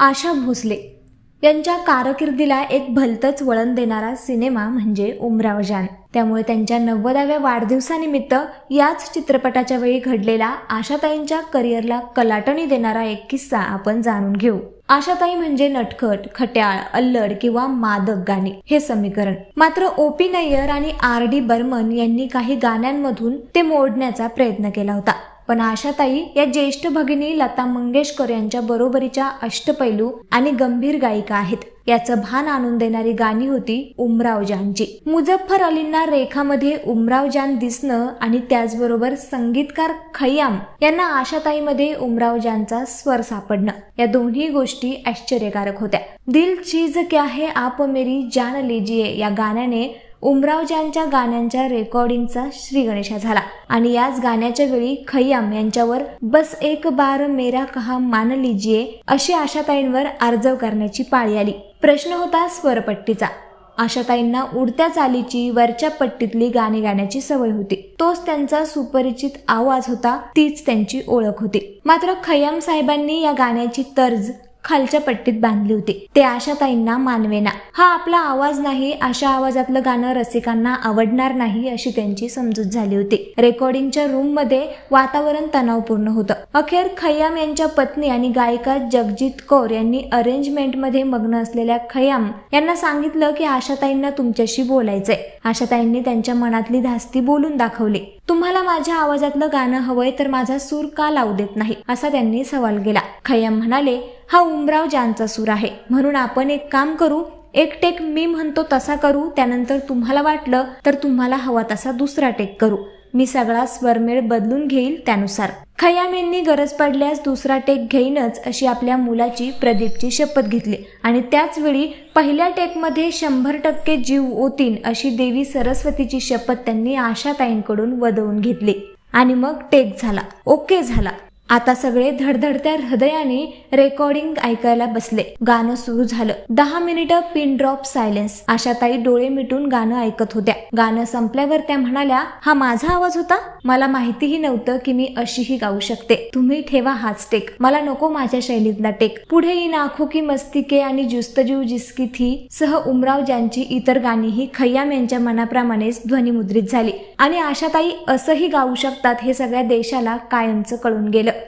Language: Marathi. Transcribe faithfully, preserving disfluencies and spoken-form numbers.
आशा भोसले यांच्या कारकिर्दीला एक भलतंच वळण देणारा सिनेमा म्हणजे उमराव जान. त्यामुळे त्यांच्या नव्वदाव्या वाढदिवसानिमित्त याच चित्रपटाच्या वेळी घडलेला आशाताईंच्या करिअरला कलाटणी देणारा एक किस्सा आपण जाणून घेऊ. आशाताई म्हणजे नटखट, खट्याळ, अल्लड किंवा मादक गाणी हे समीकरण. मात्र ओ पी नय्यर आणि आर डी बर्मन यांनी काही गाण्यांमधून ते मोडण्याचा प्रयत्न केला होता. पण आशाताई या ज्येष्ठ भगिनी लता मंगेशकर यांच्या बरोबरीच्या अष्टपैलू आणि गंभीर गायिका आहेत. याचं भान आणून देणारी गाणी होती उमराव जानची. मुझफ्फर अलींना रेखामध्ये उमराव जान दिसणं आणि त्याचबरोबर संगीतकार खय्याम यांना आशाताईमध्ये उमराव जानचा स्वर सापडणं, या दोन्ही गोष्टी आश्चर्यकारक होत्या. दिल चीज क्या है आप मेरी जान लीजिए या गाण्याने उमराव जानच्या गाण्यांच्या रेकॉर्डिंगचा श्री गणेशा झाला आणि याच गाण्याच्या वेळी खय्याम यांच्यावर बस एक बार मेरा कहा मान लीजिए अशी आशाताईंवर आर्जव करण्याची पाळी आली. प्रश्न होता स्वरपट्टीचा. आशाताईंना उडत्या चालीची वरच्या पट्टीतली गाणी गाण्याची सवय होती. तोच त्यांचा सुपरिचित आवाज होता, तीच त्यांची ओळख होती. मात्र खय्याम साहेबांनी या गाण्याची तर्ज खालच्या पट्टीत बांधली होती. ते आशाताईंना मानवेना. हा आपला आवाज नाही, अशा आवाजातलं गाणं रसिकांना आवडणार नाही अशी त्यांची समजूत झाली होती. रेकॉर्डिंगच्या रूम मध्ये वातावरण तणावपूर्ण होतं. अखेर खय्याम यांच्या पत्नी आणि गायिका जगजीत कौर यांनी अरेंजमेंट मध्ये मग्न असलेल्या खय्याम यांना सांगितलं की आशाताईंना तुमच्याशी बोलायचंय. आशाताईंनी त्यांच्या मनातली धास्ती बोलून दाखवली. तुम्हाला माझ्या आवाजातलं गाणं हवंय तर माझा सूर का लावू देत नाही असा त्यांनी सवाल केला. खय्याम म्हणाले, हा उमराव जानचा सूर आहे, म्हणून आपण एक काम करू, एक टेक मी म्हणतो तसा करू, त्यानंतर तुम्हाला वाटलं तर तुम्हाला हवा तसा दुसरा टेक करू. मी सगळा स्वरमेळ बदलून घेईल त्यानुसार. खय्याम यांनी गरज पडल्यास दुसरा टेक घेईनच अशी आपल्या मुलाची प्रदीपची शपथ घेतली आणि त्याच वेळी पहिल्या टेकमध्ये शंभर टक्के जीव ओतीन अशी देवी सरस्वतीची शपथ त्यांनी आशाताईंकडून वदवून घेतली. आणि मग टेक झाला, ओके झाला. आता सगळे धडधडत्या हृदयाने रेकॉर्डिंग ऐकायला बसले. गाणं सुरू झालं. दहा मिनिटं पिन ड्रॉप सायलेन्स. आशाताई डोळे मिटून गाणं ऐकत होत्या. गाणं संपल्यावर त्या म्हणाल्या, हा माझा आवाज होता? मला माहितीही नव्हतं की मी अशीही गाऊ शकते. तुम्ही ठेवा हाच टेक, मला नको माझ्या शैलीतला टेक. पुढे इन आँखों की मस्ती के आणि जुस्तजू जिसकी थी सह उमराव जानची इतर गाणीही खय्याम यांच्या मनाप्रमाणेच ध्वनिमुद्रित झाली आणि आशाताई असंही गाऊ शकतात हे सगळ्या देशाला कायमचं कळून गेलं.